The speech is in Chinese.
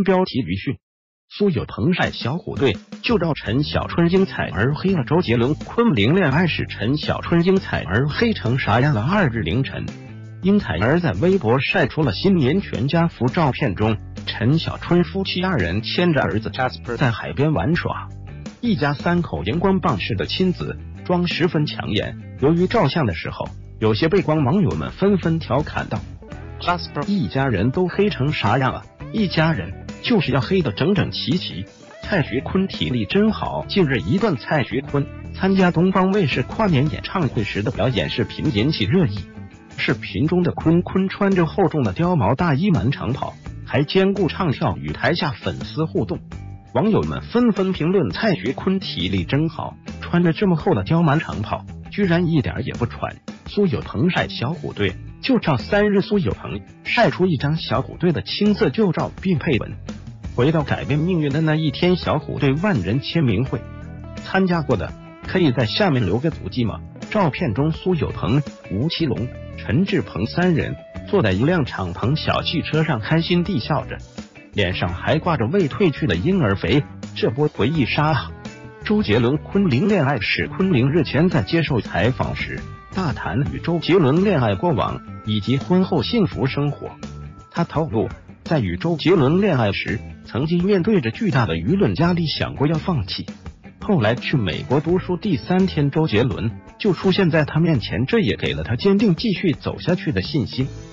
新标题语讯：苏有朋晒小虎队，就照陈小春英彩儿黑了周杰伦。昆凌恋爱时，陈小春英彩儿黑成啥样了？2日凌晨，英彩儿在微博晒出了新年全家福照片中，陈小春夫妻2人牵着儿子 Jasper 在海边玩耍，一家3口荧光棒式的亲子妆十分抢眼。由于照相的时候有些背光，网友们纷纷调侃道：“Jasper 一家人都黑成啥样啊？一家人就是要黑得整整齐齐。”蔡徐坤体力真好。近日一段蔡徐坤参加东方卫视跨年演唱会时的表演视频引起热议。视频中的坤穿着厚重的貂毛大衣满场跑，还兼顾唱跳与台下粉丝互动。网友们纷纷评论蔡徐坤体力真好，穿着这么厚的貂满场跑，居然一点也不喘。苏有朋晒小虎队，就照3日，苏有朋晒出一张小虎队的青色旧照，并配文：回到改变命运的那一天，小虎队万人签名会参加过的可以在下面留个足迹吗？照片中苏有朋、吴奇隆、陈志朋3人坐在一辆敞篷小汽车上，开心地笑着，脸上还挂着未褪去的婴儿肥，这波回忆杀啊！周杰伦昆凌恋爱史。昆凌日前在接受采访时大谈与周杰伦恋爱过往以及婚后幸福生活。他透露，在与周杰伦恋爱时，曾经面对着巨大的舆论压力，想过要放弃。后来去美国读书第3天，周杰伦就出现在他面前，这也给了他坚定继续走下去的信心。